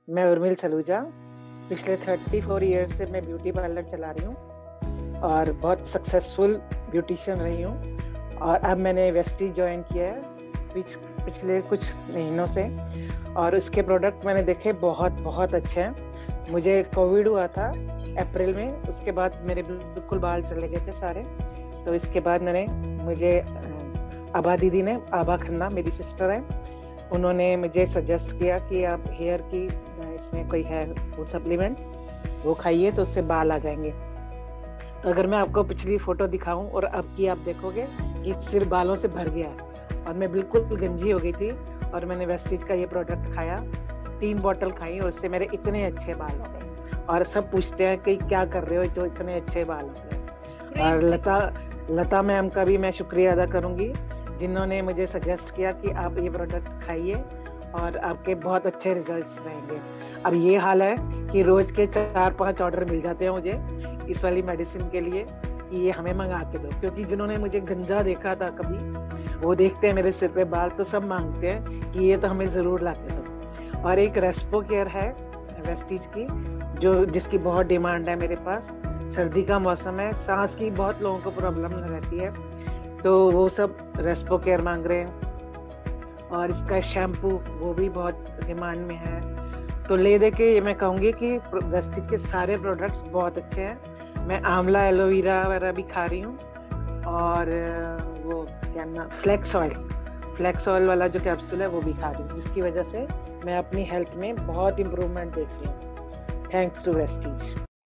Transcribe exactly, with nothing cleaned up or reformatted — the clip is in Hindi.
मैं उर्मिल सलूजा। पिछले चौंतीस ईयर्स से मैं ब्यूटी पार्लर चला रही हूँ और बहुत सक्सेसफुल ब्यूटिशियन रही हूँ। और अब मैंने वेस्टीज ज्वाइन किया है पिछ, पिछले कुछ महीनों से, और उसके प्रोडक्ट मैंने देखे बहुत बहुत अच्छे हैं। मुझे कोविड हुआ था अप्रैल में, उसके बाद मेरे बिल्कुल बाल चले गए थे सारे। तो इसके बाद मैंने मुझे आभा दीदी ने, आभा खन्ना मेरी सिस्टर है, उन्होंने मुझे सजेस्ट किया कि आप हेयर की इसमें कोई है फूड सप्लीमेंट, वो खाइए तो उससे बाल आ जाएंगे। तो अगर मैं आपको पिछली फोटो दिखाऊं और अब की आप देखोगे कि सिर बालों से भर गया है और मैं बिल्कुल गंजी हो गई थी। और मैंने वेस्टीज का ये प्रोडक्ट खाया, तीन बोतल खाई और उससे मेरे इतने अच्छे बाल हो गए। और सब पूछते हैं कि क्या कर रहे हो जो इतने अच्छे बाल हो गए। और लता लता मैम का भी मैं शुक्रिया अदा करूंगी जिन्होंने मुझे सजेस्ट किया कि आप ये प्रोडक्ट खाइए और आपके बहुत अच्छे रिजल्ट्स रहेंगे। अब ये हाल है कि रोज के चार पांच ऑर्डर मिल जाते हैं मुझे इस वाली मेडिसिन के लिए कि ये हमें मंगा के दो, क्योंकि जिन्होंने मुझे गंजा देखा था कभी, वो देखते हैं मेरे सिर पे बाल तो सब मांगते हैं कि ये तो हमें जरूर ला के दो। और एक रेस्पो केयर है वेस्टीज की, जो जिसकी बहुत डिमांड है मेरे पास। सर्दी का मौसम है, सांस की बहुत लोगों को प्रॉब्लम रहती है, तो वो सब रेस्पो केयर मांग रहे हैं। और इसका शैम्पू वो भी बहुत डिमांड में है। तो ले दे के ये मैं कहूँगी कि वेस्टीज के सारे प्रोडक्ट्स बहुत अच्छे हैं। मैं आंवला एलोवेरा वगैरह भी खा रही हूँ, और वो क्या नाम, फ्लेक्स ऑयल फ्लेक्स ऑयल वाला जो कैप्सूल है वो भी खा रही हूँ, जिसकी वजह से मैं अपनी हेल्थ में बहुत इम्प्रूवमेंट देख रही हूँ, थैंक्स टू वेस्टीज।